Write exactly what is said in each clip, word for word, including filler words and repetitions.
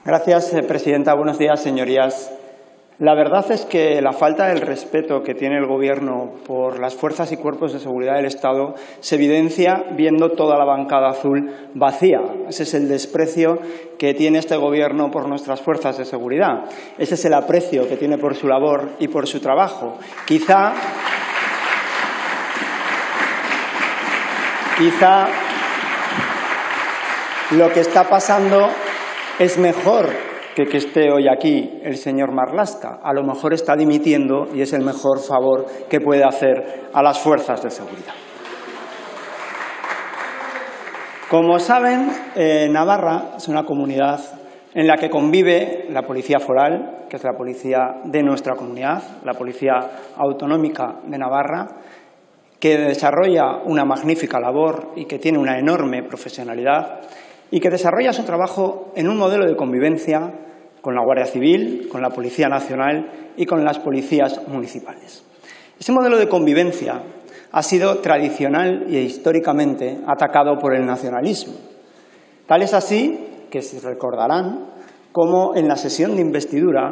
Gracias, presidenta. Buenos días, señorías. La verdad es que la falta del respeto que tiene el Gobierno por las fuerzas y cuerpos de seguridad del Estado se evidencia viendo toda la bancada azul vacía. Ese es el desprecio que tiene este Gobierno por nuestras fuerzas de seguridad. Ese es el aprecio que tiene por su labor y por su trabajo. Quizá, quizá lo que está pasando es mejor que que esté hoy aquí el señor Marlaska. A lo mejor está dimitiendo y es el mejor favor que puede hacer a las fuerzas de seguridad. Como saben, eh, Navarra es una comunidad en la que convive la policía foral, que es la policía de nuestra comunidad, la policía autonómica de Navarra, que desarrolla una magnífica labor y que tiene una enorme profesionalidad y que desarrolla su trabajo en un modelo de convivencia con la Guardia Civil, con la Policía Nacional y con las policías municipales. Ese modelo de convivencia ha sido tradicional e históricamente atacado por el nacionalismo. Tal es así que se recordarán cómo en la sesión de investidura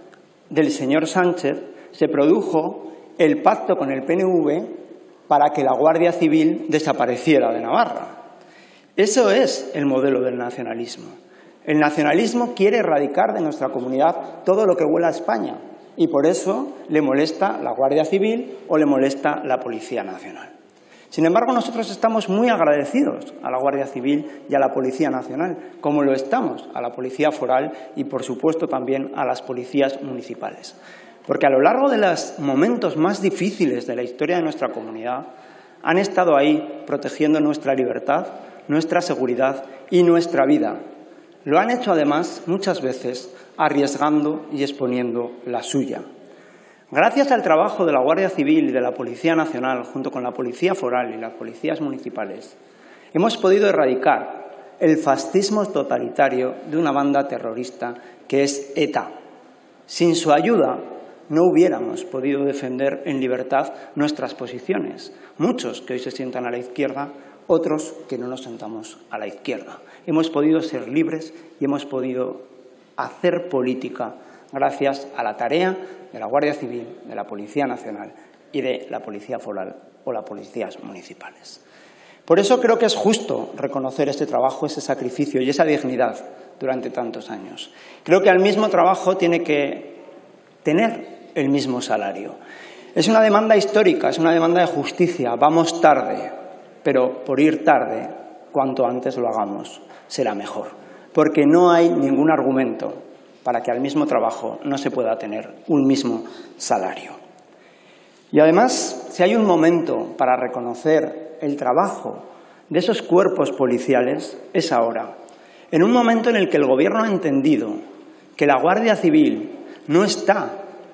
del señor Sánchez se produjo el pacto con el P N V para que la Guardia Civil desapareciera de Navarra. Eso es el modelo del nacionalismo. El nacionalismo quiere erradicar de nuestra comunidad todo lo que huela a España y por eso le molesta la Guardia Civil o le molesta la Policía Nacional. Sin embargo, nosotros estamos muy agradecidos a la Guardia Civil y a la Policía Nacional, como lo estamos a la Policía Foral y, por supuesto, también a las policías municipales. Porque a lo largo de los momentos más difíciles de la historia de nuestra comunidad han estado ahí protegiendo nuestra libertad, nuestra seguridad y nuestra vida. Lo han hecho, además, muchas veces arriesgando y exponiendo la suya. Gracias al trabajo de la Guardia Civil y de la Policía Nacional, junto con la Policía Foral y las policías municipales, hemos podido erradicar el fascismo totalitario de una banda terrorista que es ETA. Sin su ayuda no hubiéramos podido defender en libertad nuestras posiciones. Muchos que hoy se sientan a la izquierda, otros que no nos sentamos a la izquierda. Hemos podido ser libres y hemos podido hacer política gracias a la tarea de la Guardia Civil, de la Policía Nacional y de la Policía Foral o las policías municipales. Por eso creo que es justo reconocer este trabajo, ese sacrificio y esa dignidad durante tantos años. Creo que al mismo trabajo tiene que tener el mismo salario. Es una demanda histórica, es una demanda de justicia. Vamos tarde, pero por ir tarde, cuanto antes lo hagamos, será mejor. Porque no hay ningún argumento para que al mismo trabajo no se pueda tener un mismo salario. Y además, si hay un momento para reconocer el trabajo de esos cuerpos policiales, es ahora. En un momento en el que el Gobierno ha entendido que la Guardia Civil no está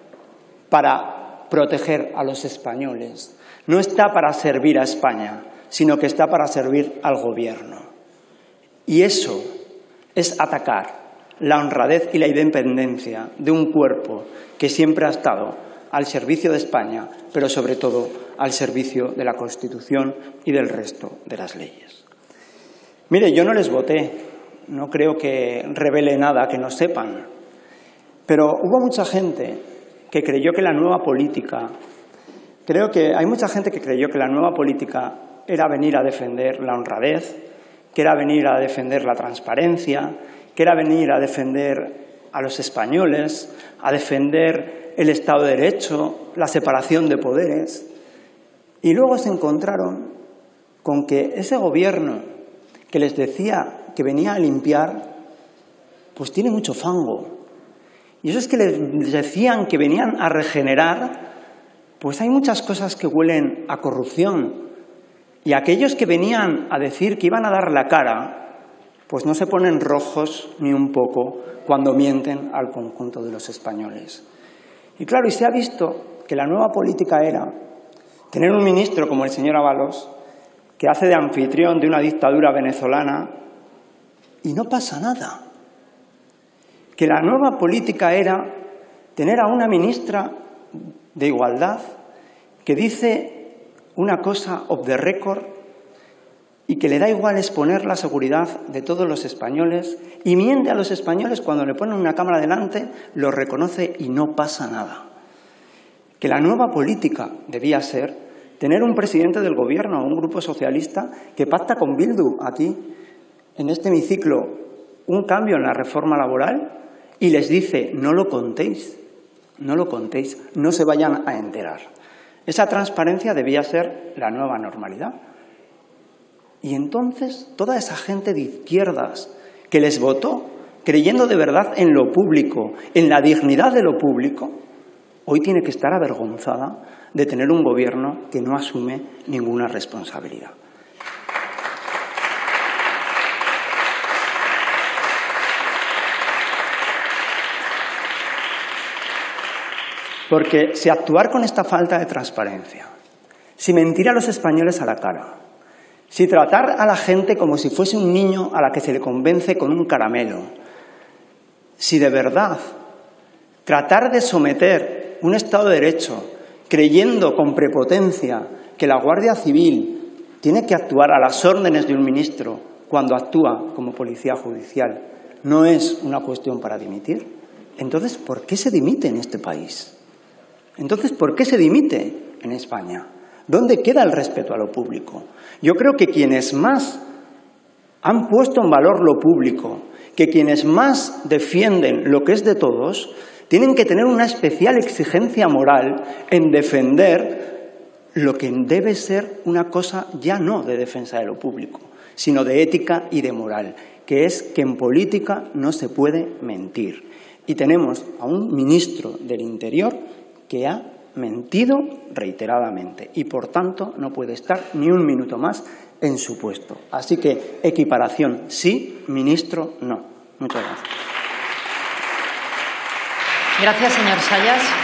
para proteger a los españoles, no está para servir a España, sino que está para servir al Gobierno. Y eso es atacar la honradez y la independencia de un cuerpo que siempre ha estado al servicio de España, pero sobre todo al servicio de la Constitución y del resto de las leyes. Mire, yo no les voté, no creo que revele nada que no sepan, pero hubo mucha gente que creyó que la nueva política, creo que hay mucha gente que creyó que la nueva política era venir a defender la honradez, que era venir a defender la transparencia, que era venir a defender a los españoles, a defender el Estado de Derecho, la separación de poderes. Y luego se encontraron con que ese gobierno que les decía que venía a limpiar, pues tiene mucho fango. Y eso es que les decían que venían a regenerar, pues hay muchas cosas que huelen a corrupción. Y aquellos que venían a decir que iban a dar la cara, pues no se ponen rojos ni un poco cuando mienten al conjunto de los españoles. Y claro, y se ha visto que la nueva política era tener un ministro como el señor Ábalos, que hace de anfitrión de una dictadura venezolana, y no pasa nada. Que la nueva política era tener a una ministra de Igualdad que dice una cosa off the record y que le da igual exponer la seguridad de todos los españoles y miente a los españoles cuando le ponen una cámara delante, lo reconoce y no pasa nada. Que la nueva política debía ser tener un presidente del gobierno o un grupo socialista que pacta con Bildu aquí, en este hemiciclo, un cambio en la reforma laboral y les dice no lo contéis, no lo contéis, no se vayan a enterar. Esa transparencia debía ser la nueva normalidad. Y entonces toda esa gente de izquierdas que les votó creyendo de verdad en lo público, en la dignidad de lo público, hoy tiene que estar avergonzada de tener un gobierno que no asume ninguna responsabilidad. Porque si actuar con esta falta de transparencia, si mentir a los españoles a la cara, si tratar a la gente como si fuese un niño a la que se le convence con un caramelo, si de verdad tratar de someter un Estado de Derecho creyendo con prepotencia que la Guardia Civil tiene que actuar a las órdenes de un ministro cuando actúa como policía judicial no es una cuestión para dimitir, entonces ¿por qué se dimite en este país? Entonces ¿por qué se dimite en España? ¿Dónde queda el respeto a lo público? Yo creo que quienes más han puesto en valor lo público, que quienes más defienden lo que es de todos, tienen que tener una especial exigencia moral en defender lo que debe ser una cosa ya no de defensa de lo público, sino de ética y de moral, que es que en política no se puede mentir. Y tenemos a un ministro del Interior que ha mentido reiteradamente y, por tanto, no puede estar ni un minuto más en su puesto. Así que equiparación sí, ministro no. Muchas gracias. Gracias, señor Sayas.